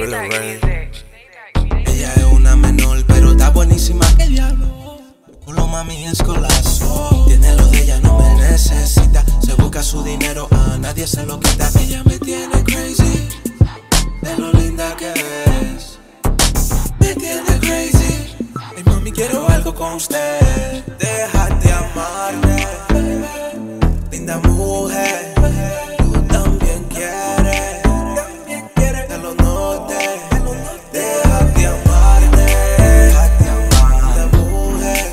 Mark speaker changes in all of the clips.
Speaker 1: Dímelo, Ray. Ella es una menor, pero está buenísima que diablo. Culo mami es colazo. Tiene lo de ella, no me necesita. Se busca su dinero, a nadie se lo quita. Ella me tiene crazy, de lo linda que es. Me tiene crazy. Ay mami, quiero algo con usted. Déjate amarte, linda mujer. Tú también quieres, te lo noté. Déjate amarte, linda mujer.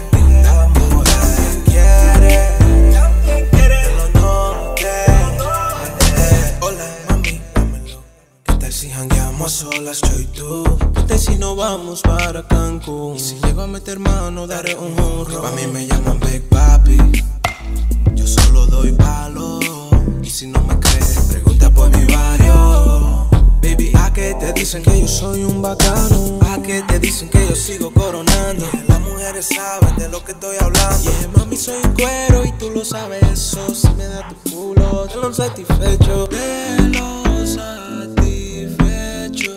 Speaker 1: También quiere, te lo noté. Hola mami, dámelo. ¿Qué tal si jangueamos solas yo y tú? ¿Qué tal si nos vamos para Cancún? Y si llego a meter mano daré un jurro. A mí me llaman Big Papi, yo solo doy palo. Y si no me crees, pregunta por mi barrio. Baby, ¿a qué te dicen que yo soy un bacano? ¿A qué te dicen que yo sigo coronando? Las mujeres saben de lo que estoy hablando. Yeah, mami, soy un cuero y tú lo sabes. Eso si me da tu culo, te lo satisfecho. Te lo satisfecho.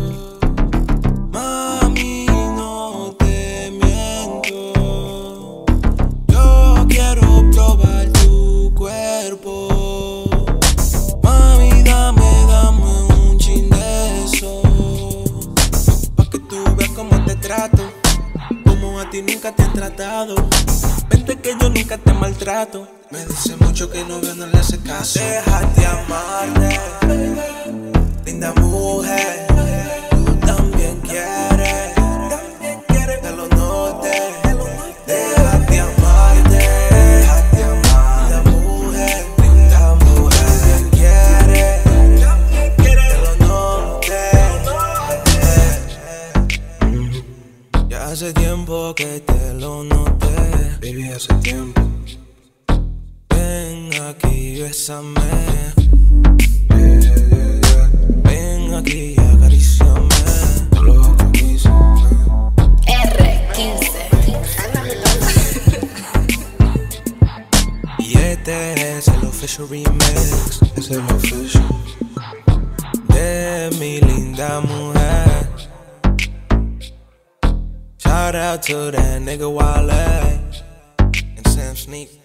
Speaker 1: Mami, no te miento. Yo quiero probar tu cuerpo. Mami, dame un chin de eso. Pa' que tú veas cómo te trato, como a ti nunca te han tratado. Vente que yo nunca te maltrato. Me dice mucho que novio no le hace caso. Déjate amarte, linda mujer. Tú también quieres, te lo noté. Déjate amarte, linda mujer. También quieres, te lo noté. Ya hace tiempo que te lo noté. Baby, hace tiempo. Ven aquí, bésame. Ven aquí y acaríciame.
Speaker 2: R15.
Speaker 1: Y este es el official remix. Es el official de mi linda mujer. Shout out to that nigga Wale and Sam Sneak.